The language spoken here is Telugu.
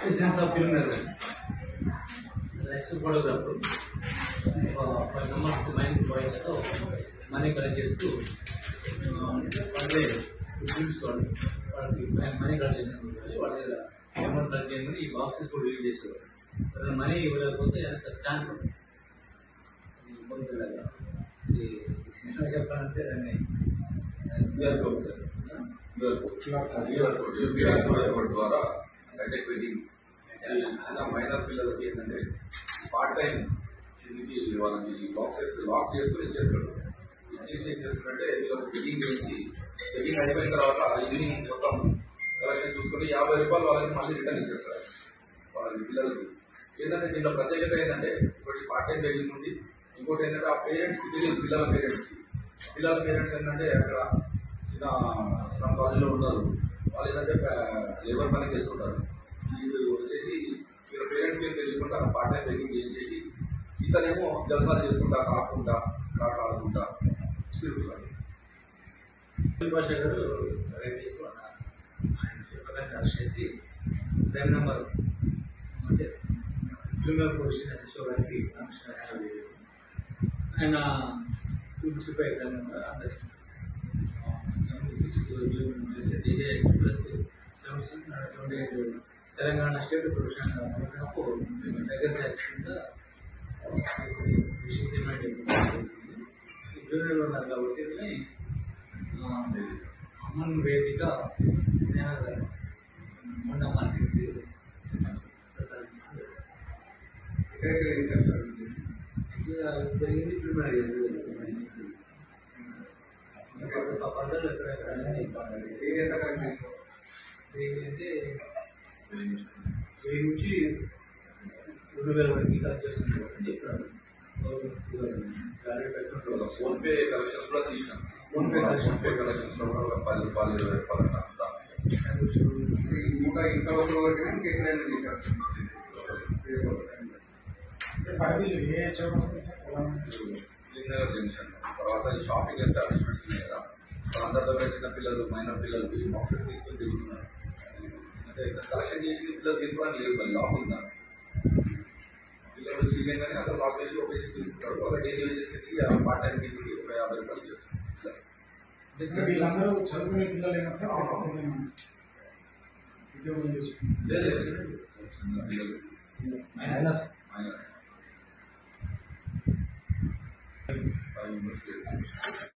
Essence of film next photographer for the mind voice తో మనీ కలెక్ట్ చేస్తూ వాళ్ళే ఫిల్మ్స్ వాళ్ళకి మనీ కలెక్ట్ చేయడానికి వాళ్ళ దగ్గర అమౌంట్ కలెక్ట్ చేయమని ఈ బాక్సెస్ కూడా రిలీజ్ చేసేవారు. మనీ ఇవ్వలేకపోతే స్టాంప్ పొందలేదా ఈ సినిమా చెప్పాలంటే దాన్ని QR code sir, QR code ద్వారా కంటెక్ట్ వెడ్డింగ్ చిన్న మైనర్ పిల్లలకి ఏంటంటే పార్ట్ టైం కిందికి వాళ్ళకి బాక్సెస్ లాక్ చేసుకుని ఇచ్చేస్తాడు. ఇచ్చేసి ఏం చేస్తాడంటే వీళ్ళకి వెడ్డింగ్ చేయించి వెడ్డింగ్ అయిపోయిన తర్వాత ఈవినింగ్ మొత్తం కలెక్షన్ చూసుకుని 50 రూపాయలు వాళ్ళకి మళ్ళీ రిటర్న్ ఇచ్చేస్తారు వాళ్ళకి పిల్లలకి. ఏంటంటే దీంట్లో ప్రత్యేకత ఏంటంటే ఒకటి పార్ట్ టైం వెడ్డింగ్ ఉంది, ఇంకోటి ఏంటంటే ఆ పేరెంట్స్కి తెలియదు, పిల్లల పేరెంట్స్ ఏంటంటే అక్కడ చిన్న స్లమ్ కాలేజీలో ఉన్నారు, వాళ్ళు ఏంటంటే లేబర్ పనికి వెళ్తుంటారు. వీళ్ళు వచ్చేసి వీళ్ళ పేరెంట్స్కి ఏం తెలియకుండా పార్ట్ టైం వెడ్డింగ్ చేయించేసి ఇతనేమో జలసాలు చేసుకుంటా కాకుండా కార్స్ ఆడుకుంటా తిరుగుతాడు. భాష గారు రేపు తీసుకున్నారు ఆయన చెప్పడానికి అరెస్ట్ చేసి క్రైమ్ నెంబర్ అంటే క్రిమినల్ పొజిషన్ అసిస్టోడానికి ఆయన 265 అందరికి 76 జూన్ నుంచి చేసే ప్లస్ 78 తెలంగాణ స్టేట్ ప్రొఫెషన్ దగ్గర కింద జూనియర్లో ఉన్నారు కాబట్టి అమన్ వేదిక స్నేహ మొన్న మార్కెట్ జరిగింది ప్రిలిమినరీ ఫర్దర్ ఎక్కడెక్కడ అంటే 1000 నుంచి 2000 వరకు కలెక్ట్ చేస్తున్నారు అని చెప్పారు. ఫోన్పే కలెక్షన్స్ కూడా తీసినాం. ఫోన్పే కలెక్షన్స్ లో కూడా 10 రూపాయలు 20 రూపాయలు ఇంకా ఇంకా ఒకటి ఎక్కడైనా తీసేస్తాం. జంక్షన్ తర్వాత ఈ షాపింగ్ ఎస్టాబ్లిష్మెంట్స్ ఉన్నాయి కదా, అందరితో చిన్న పిల్లలు మైనర్ పిల్లలకి బాక్సెస్ తీసుకొని తిరుగుతున్నారు. అంటే కలెక్షన్ చేసి పిల్లలు తీసుకోవడానికి లేదు, మళ్ళీ లాక్ ఉన్నారు. పిల్లలు చికెన్ కానీ అతను లాక్ చేసి ఓపెన్ చేసి తీసుకుంటారు. ఒక డైలీ వేజెస్ పార్ట్ టైం కిందకి ఒక 50 రూపాయలు ఇచ్చేస్తారు. వీళ్ళందరూ చదువుకునే పిల్లలు ఉద్యోగం చేసుకుంటారు. మైనర్స్